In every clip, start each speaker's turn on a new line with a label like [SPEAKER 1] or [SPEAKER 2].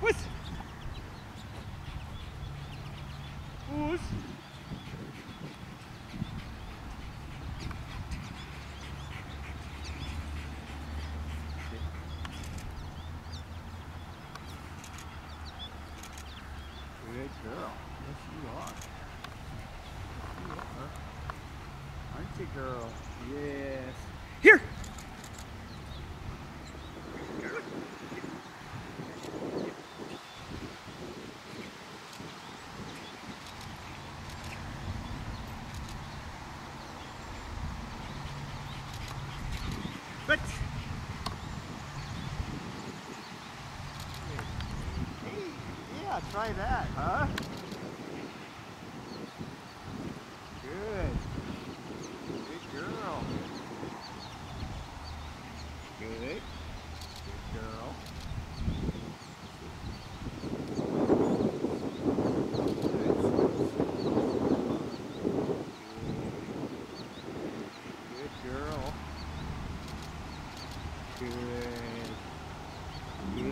[SPEAKER 1] Puss. Puss. Good girl. Yes, you are. You are. Aren't you, girl? Yes. Here. But hey, yeah, try that, huh? Good. Good girl. Good. Good girl. Good girl. Good. Good.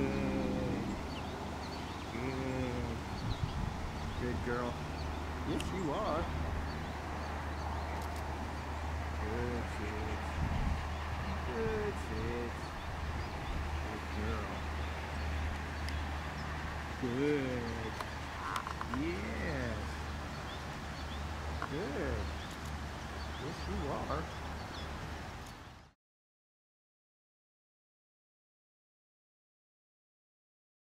[SPEAKER 1] Good. Good girl. Yes, you are. Good sis. Good sis. Good girl. Good. Yes. Good. Yes, you are.